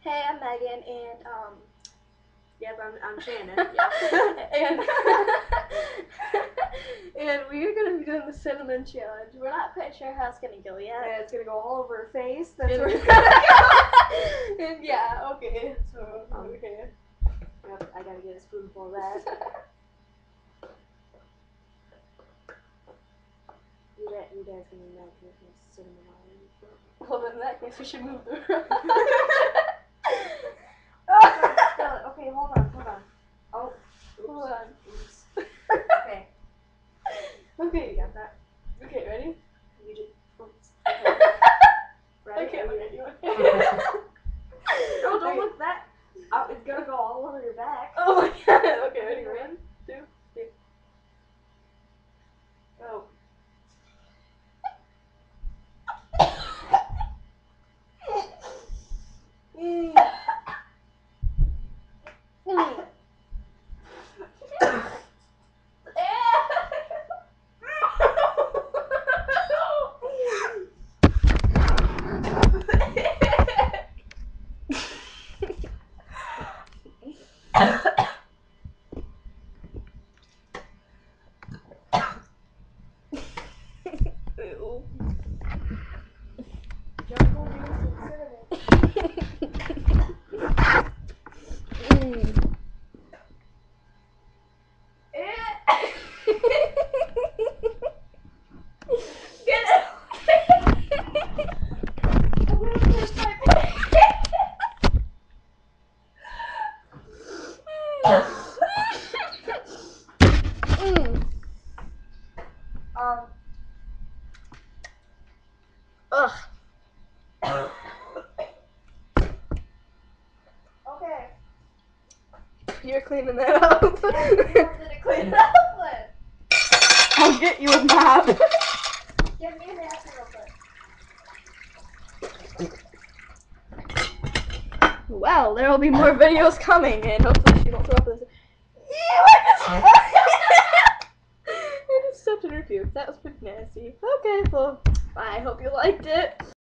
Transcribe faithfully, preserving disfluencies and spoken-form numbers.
Hey, I'm Megan, and um, Yep, I'm, I'm Shannon. and and we're gonna be doing the cinnamon challenge. We're not quite sure how it's gonna go yet. Yeah, it's gonna go all over her face. That's And- where it's gonna go. And yeah, okay, so Um, okay. Yep, I gotta get a spoonful of that. You guys, you guys can make it with cinnamon on it. Well, then in that case, we should move the room. Okay, hold on, hold on. Oh, oops. Hold on. Oops. Okay, Okay. you got that? Okay, ready? You just. Oops. Okay. Ready? Okay, Are look you- at you. No, don't Okay. look that. Oh, it's gonna go all over your back. Oh my god. Okay, ready? One, two, three. Go. Mm. Mm. Ew. Jungle juice and cinnamon. Mm. Get it! I'm gonna push my mm. Um. Ugh. Okay. You're cleaning that up. Yeah, you wanted to clean it up with. I'll get you a map. Give me a napkin real quick. Well, there will be more videos coming, and hopefully she won't throw up this. Ew, I just, I just stepped in her puke. That was pretty nasty. Okay, well, I hope you liked it.